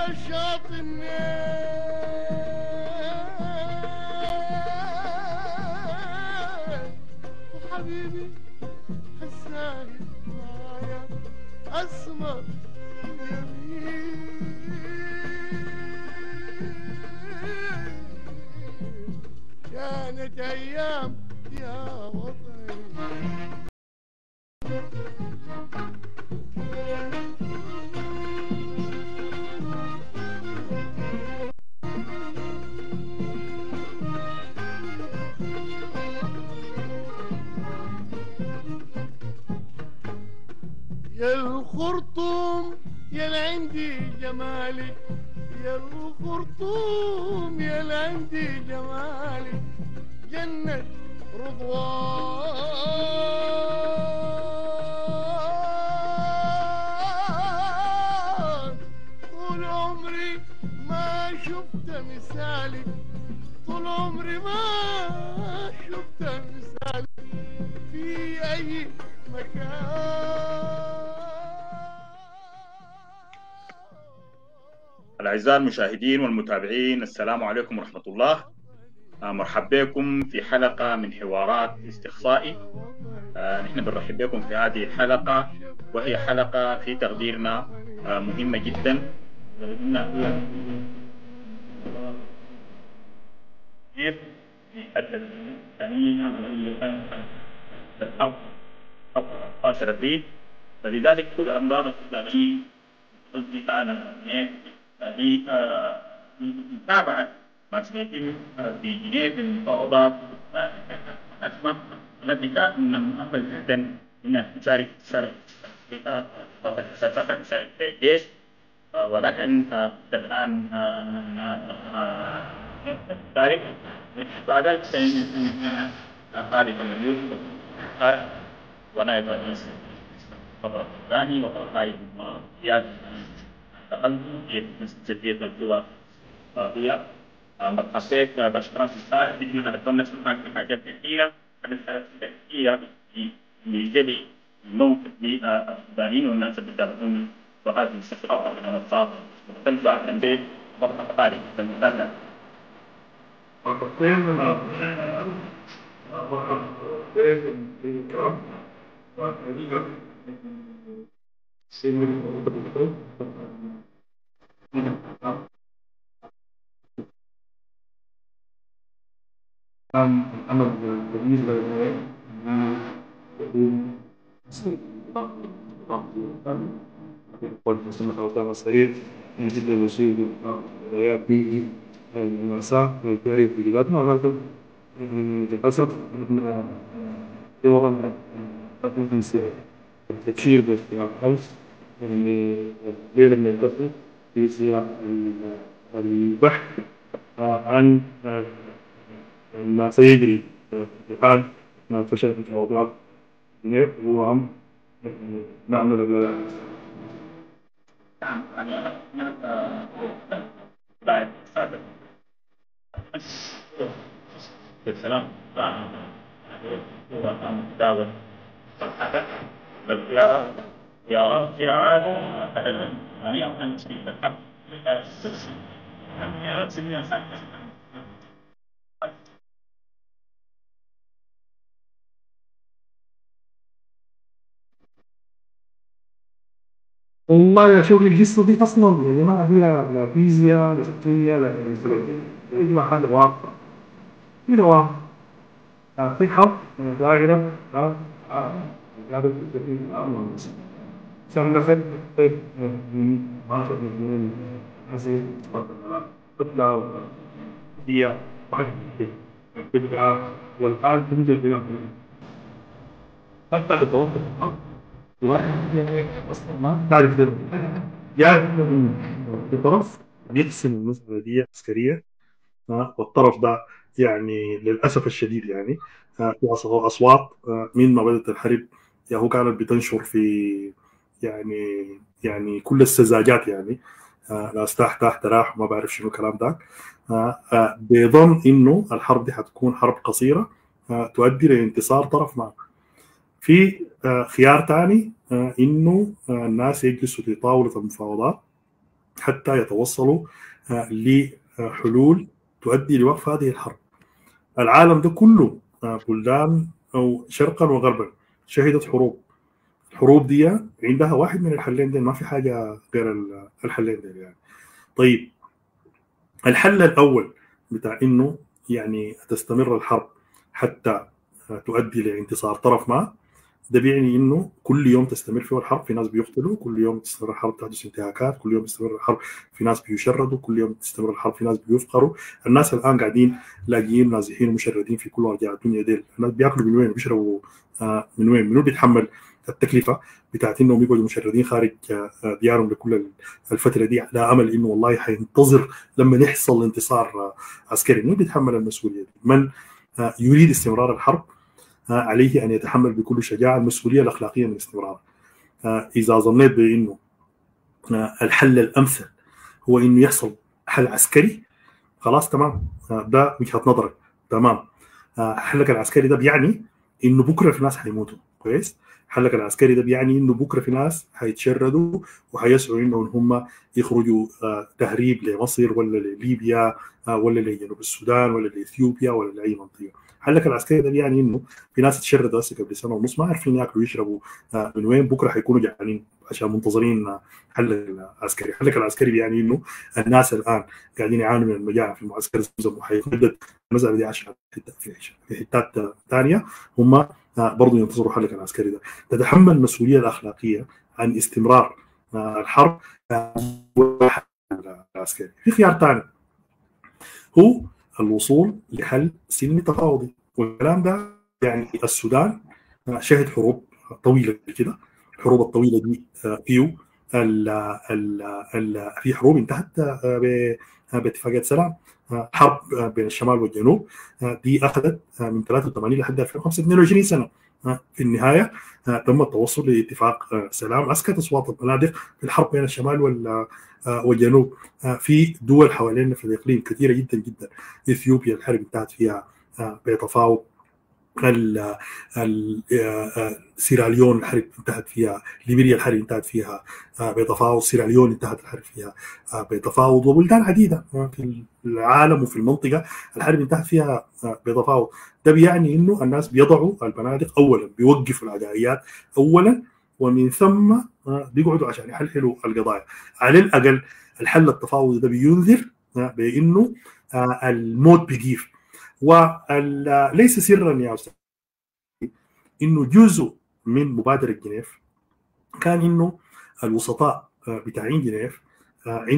شاطئ النيل وحبيبي السايق معايا أسمر يمين كانت أيام يا وطني. يا الخرطوم يا اللي عندي جمالك، يا الخرطوم يا اللي عندي جمالك جنة رضوان. طول عمري ما شفت مثالك، طول عمري ما شفت مثالك في أي مكان. الأعزاء المشاهدين والمتابعين، السلام عليكم ورحمة الله. مرحبا بكم في حلقة من حوارات استقصائي. نحن بنرحب بكم في هذه الحلقة، وهي حلقة في تقديرنا مهمة جدا. فلذلك كل الأمراض الإسلامية قصدي أنا متابعة ما سيتم في جنيف المفاوضات أسباب التي كانت من المؤمل جدا أن تشارك الجيش، ولكن الآن تشارك بعد خارج الوجود ونائب رئيس الثاني وقائد المؤسسات تقدم في جديد الدول هي مرحبا بأشخاص السائل في التونس من حاجات كثيرة كثيرة لجلي موقف السودانيين والناس اللي يتابعون وهذه الصفقة من الصعب تنفع البيت مرة خارج المثال. الأمر بالنسبة والمسلمة أوطان الصعيد من جد الوسيل الغياب به المأساة والكارثة في بلادنا، ولكن للأسف يوم التبشير باختيار الخمس ليلة من القتل في سياق البحث عن ما سيجري في حال ما فشل في الموضوع. هو عم نعمل السلام والله شغل القصة دي أصلا يعني ما فيها لا فيزياء لا كيمياء لا ما حد واقع كده واقع. في حرب ظاهرة لا عشان نفهم طيب ما من هذه تطلع هي بدها والآن تنزل بها حتى التوقف الواحد أصلا ما تعرف يعني الطرف بيقسم المسألة دي عسكرية، والطرف ده يعني للأسف الشديد يعني في أصوات من ما بدأت الحرب يعني هو كانت بتنشر في يعني كل السذاجات يعني ناس تحت راح وما بعرف شنو الكلام ده، بظن إنه الحرب دي حتكون حرب قصيرة تؤدي لانتصار طرف ما. في خيار تاني إنه الناس يجلسوا في طاولة المفاوضات حتى يتوصلوا لحلول تؤدي لوقف هذه الحرب. العالم ده كله بلدان أو شرقا وغربا شهدت حروب. الحروب دي عندها واحد من الحلين دي، ما في حاجة غير الحلين دي يعني. طيب الحل الأول بتاع إنه يعني تستمر الحرب حتى تؤدي لانتصار طرف ما، ده بيعني انه كل يوم تستمر فيه الحرب في ناس بيقتلوا، كل يوم تستمر الحرب تحدث انتهاكات، كل يوم تستمر الحرب في ناس بيشردوا، كل يوم تستمر الحرب في ناس بيفقروا. الناس الان قاعدين لاقيين نازحين ومشردين في كل ارجاء الدنيا ديل. الناس بياكلوا من وين؟ بيشربوا من وين؟ منو بيتحمل التكلفه بتاعت انهم يقعدوا مشردين خارج ديارهم لكل الفتره دي على امل انه والله حينتظر لما يحصل انتصار عسكري؟ منو بيتحمل المسؤوليه دي؟ من يريد استمرار الحرب عليه أن يتحمل بكل شجاعة المسؤولية الأخلاقية من استمرارها. إذا ظنيت بأنه الحل الأمثل هو أنه يحصل حل عسكري، خلاص تمام، ده وجهة نظرك تمام. حلك العسكري ده بيعني أنه بكرة في ناس حيموتوا، كويس؟ حلك العسكري ده بيعني أنه بكرة في ناس حيتشردوا وحيسعوا أنهم هم يخرجوا تهريب لمصر ولا لليبيا ولا لجنوب السودان ولا لإثيوبيا ولا لأي منطقة. حلك العسكري ده يعني انه في ناس تشردوا هسه قبل سنه ونص ما عارفين ياكلوا ويشربوا من وين، بكره حيكونوا جعانين عشان منتظرين حل العسكري. حلك العسكري يعني انه الناس الان قاعدين يعانوا من المجاعه في معسكر زمزم وحيتمدد المساله دي عشان في حتات ثانيه، هم برضه ينتظروا حلك العسكري ده. تتحمل المسؤوليه الاخلاقيه عن استمرار الحرب العسكري. في خيار ثاني هو الوصول لحل سلمي تفاوضي، والكلام ده يعني السودان شهد حروب طويله كده. الحروب الطويله دي فيه في حروب انتهت باتفاقيه سلام. حرب بين الشمال والجنوب دي اخذت من 83 لحد 2005 22 سنه. في النهايه تم التوصل لاتفاق سلام اسكت اصوات البنادق في الحرب بين الشمال والجنوب. في دول حوالينا في الاقليم كثيره جدا جدا. اثيوبيا الحرب انتهت فيها بتفاوض، سيراليون الحرب انتهت فيها، ليبيريا الحرب انتهت فيها بتفاوض، سيراليون انتهت الحرب فيها بتفاوض، وبلدان عديده في العالم وفي المنطقه الحرب انتهت فيها بتفاوض. ده بيعني انه الناس بيضعوا البنادق اولا، بيوقفوا العدائيات اولا، ومن ثم بيقعدوا عشان يحلحلوا القضايا. على الاقل الحل التفاوضي ده بينذر بانه الموت بيجيف. وليس سرا يا استاذ انه جزء من مبادره جنيف كان انه الوسطاء بتاعين جنيف